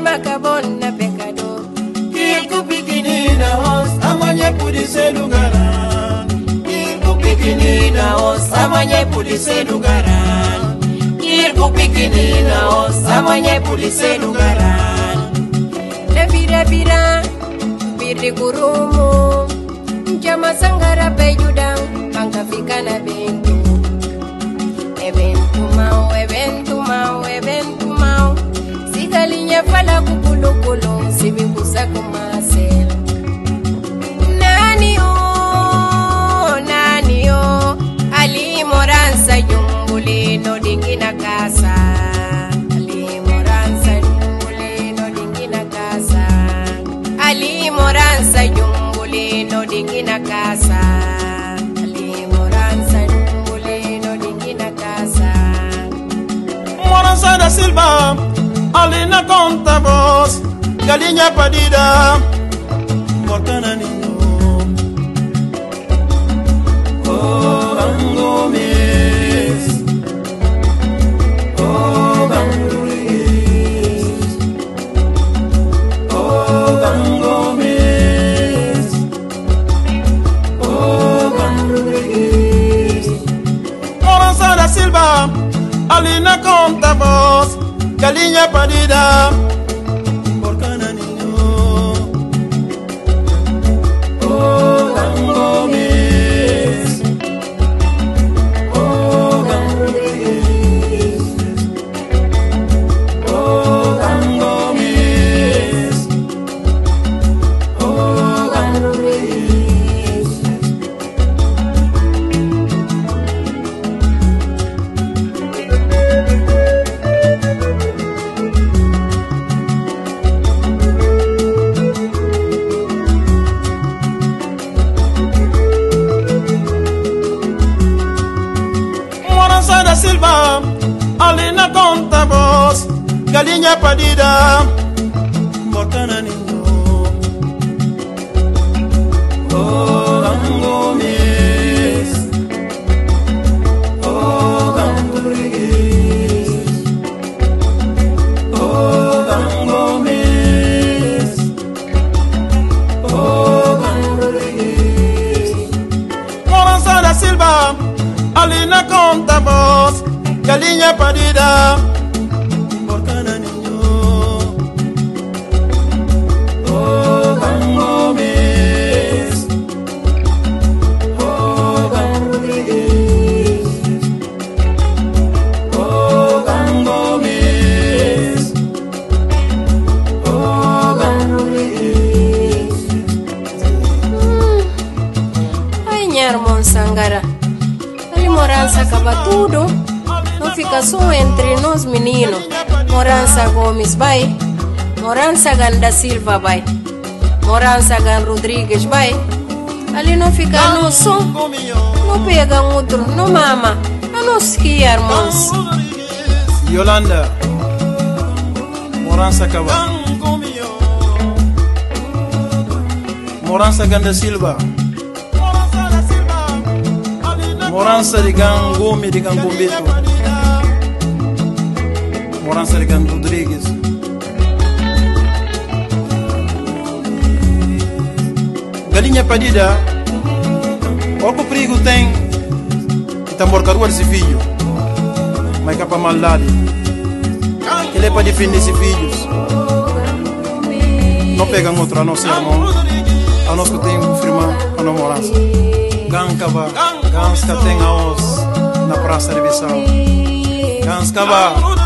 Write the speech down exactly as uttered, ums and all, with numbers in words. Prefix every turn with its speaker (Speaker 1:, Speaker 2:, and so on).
Speaker 1: macabona pecador.
Speaker 2: Kirku pequenina os amanhã pode ser lugaran. Kirku pequenina os amanhã pode ser lugaran. Kirku pequenina os amanhã pode ser lugaran.
Speaker 1: Le vira vira birri gurumu jama sangara pejudang bangka fikana bentu. Eventu mau eventu mau eventu mau sigalinya fala kukulu kulu sibi kusaku masel. Nani o nani o Ali Moranza yumbuli no dingina casa. Ali Moranza yumbuli no dingina casa. Ali Moranza yumbuli no dingina casa. Ali Moranza yumbuli no dingina casa.
Speaker 2: Moranza da Silva Alina conta voz Galinha padida Morcana niño Oh Gangomes Oh Gangomes Oh Gangomes Oh Gangomes Moranza da Silva Alina conta voz Galinha parida Morcana niño Oh Gangomes Oh Gangomes Oh Gangomes Oh Gangomes Moranza da Silva Alina conta voz Galinha padida Morcana niño Oh Gangomes Oh Gangomes Oh Gangomes Oh Gangomes Moranza da Silva Alina conta voz Galinha parida Morcana niño Oh Gangomes Oh Gangomes Oh Gangomes Oh Gangomes
Speaker 1: Ai Nyarmon Sangara Ali Moranza acaba tudo. Não fica só entre nós menino. Moranza Gomes vai. Moranza Ganda Silva vai. Moranza Gan Rodrigues vai. Ali não fica não só. Não pega outro, não mama. A nós que irmãos.
Speaker 2: Yolanda Moranza acaba Moranza Ganda Silva Moranza de Gangome de Gangombeto Moranza de Gan Rodrigues Galinha padida Olha o perigo tem que tá morcador esse filho mas capa maldade ele é para defender esses filhos não pegam outro a nosso irmão a nós que tem um firma a não Moranza Gankaba, Ganska tem a os na praça de Bissau Ganskaba